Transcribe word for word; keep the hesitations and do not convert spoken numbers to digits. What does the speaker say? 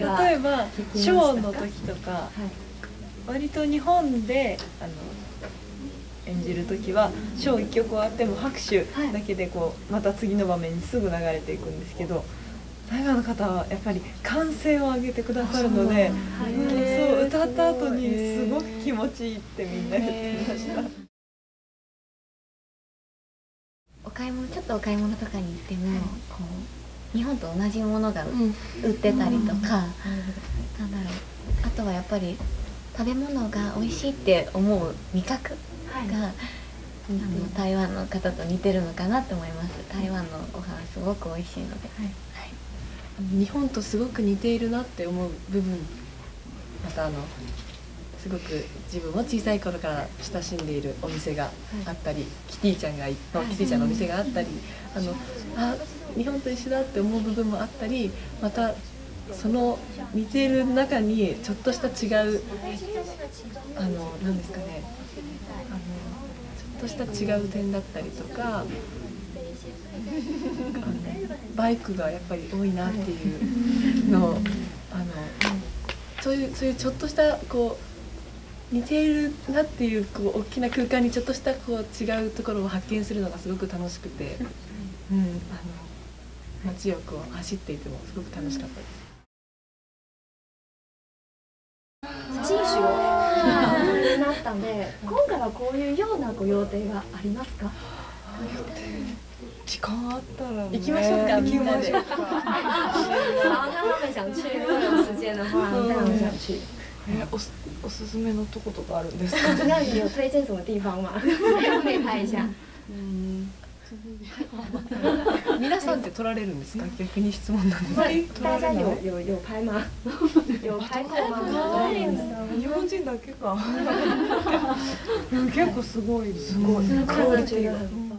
が例えばショーの時とか、はい、割と日本であの演じる時はショーいっきょく終わっても拍手だけでこうまた次の場面にすぐ流れていくんですけど、台湾の方はやっぱり歓声を上げてくださるので、そう歌った後にすごく気持ちいいってみんな言ってました。 お買い物、ちょっとお買い物とかに行っても、こう日本と同じものが売ってたりとか、なんだろう、あとはやっぱり食べ物が美味しいって思う味覚が、はい、あの台湾の方と似てるのかなと思います。台湾のご飯すごく美味しいので、はいはい、日本とすごく似ているなって思う部分、またあのすごく自分も小さい頃から親しんでいるお店があったり、はい、キティちゃんがのキティちゃんのお店があったり、あのあ日本と一緒だって思う部分もあったり、またその似ている中にちょっとした違うあの何ですかね、あのちょっとした違う点だったりとか、あのバイクがやっぱり多いなっていうのを、あのそういうそういうちょっとしたこう似ているなっていうこう大きな空間にちょっとしたこう違うところを発見するのがすごく楽しくて、うん、あの街をこう走っていてもすごく楽しかったです。 写真集をになったので、今回はこういうようなご予定がありますか？ 時間あったら行きましょうか。 行きましょうか。 好，那他们想去，如果有時間的話，非常想去。 え、おすおすすめのとことかあるんですか？ 那你有推薦什麼地方嗎？可以拍一下。 皆さんって撮られるんですか？逆に質問なんですけど。 大家有有有拍嗎？有拍過嗎？ 日本人だけか。結構すごいすごいクオリティが。